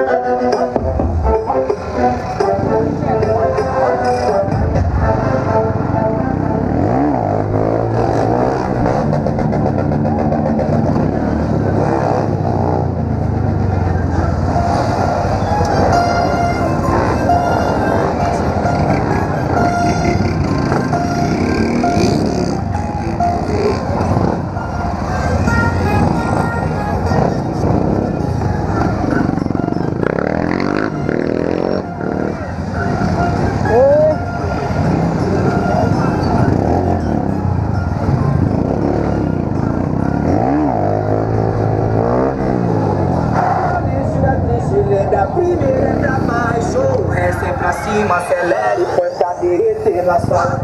Acelere e põe pra derreter na sua.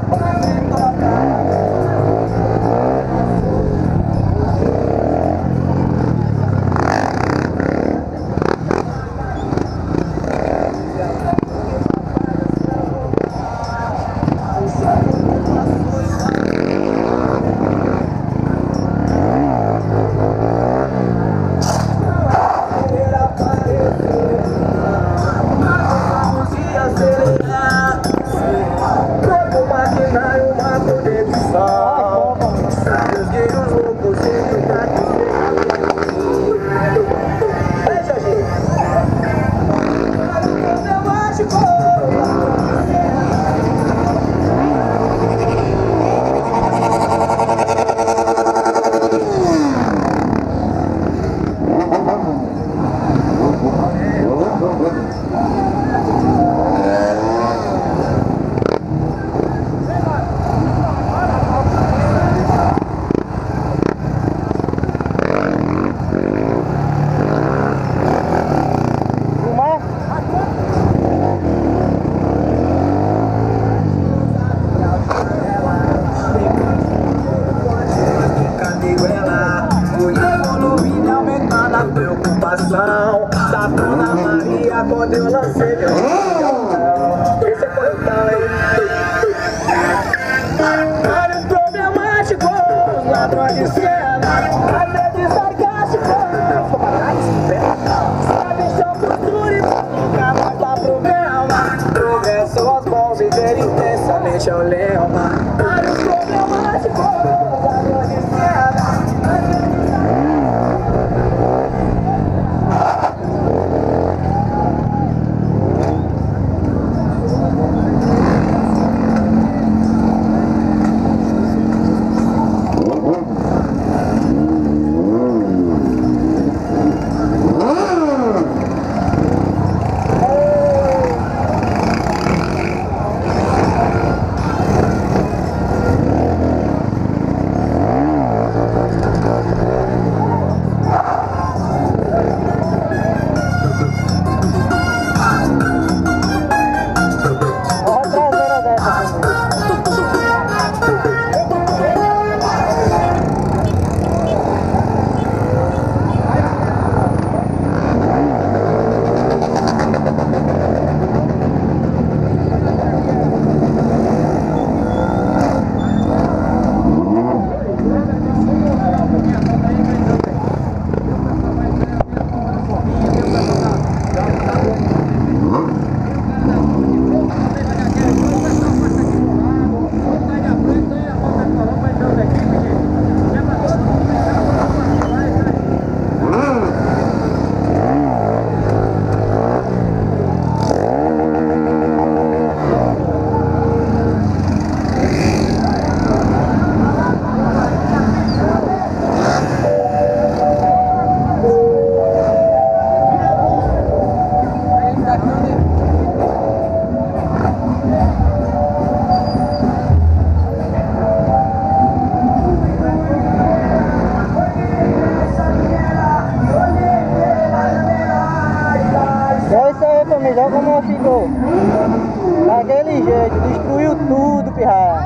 Da Dona Maria, quando eu lancei meu violão. Esse é corretão, hein? Vários problemáticos, ladrões de cena, às vezes sarcásticos, sabe, são postura e nunca mais dá problema. Progresso aos bons, viver intensamente é o lema. Vários problemáticos, ladrões de cena. Olha como ficou. Daquele jeito, destruiu tudo, pirraia.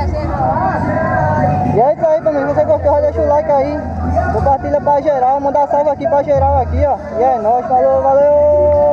E é isso aí, família. Se você gostou, já deixa o like aí. Compartilha pra geral, manda salve aqui pra geral aqui, ó. E é nóis, falou, valeu!